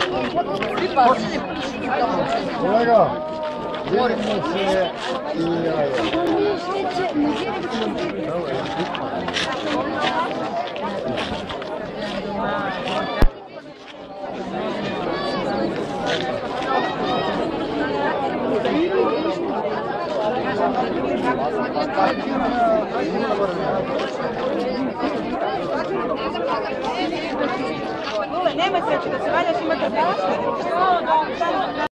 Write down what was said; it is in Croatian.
Kolega, vidimo se i jaja. Nema sreće da se valjaš, imate